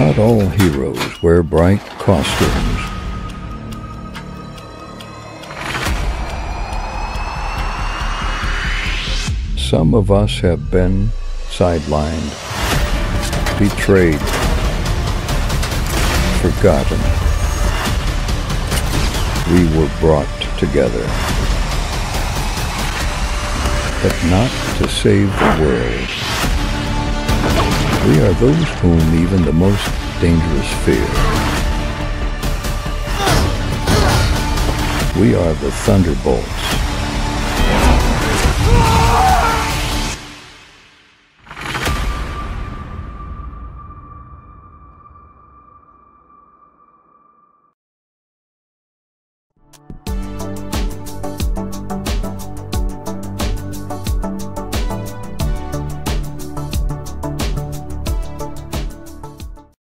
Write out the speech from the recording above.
Not all heroes wear bright costumes. Some of us have been sidelined, betrayed, forgotten. We were brought together, but not to save the world. We are those whom even the most dangerous fear. We are the Thunderbolts.